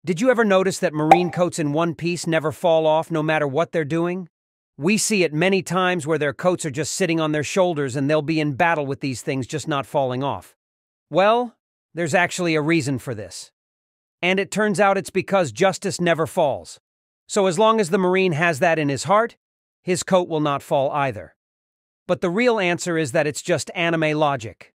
Did you ever notice that Marine coats in One Piece never fall off no matter what they're doing? We see it many times where their coats are just sitting on their shoulders and they'll be in battle with these things just not falling off. Well, there's actually a reason for this. And it turns out it's because justice never falls. So as long as the Marine has that in his heart, his coat will not fall either. But the real answer is that it's just anime logic.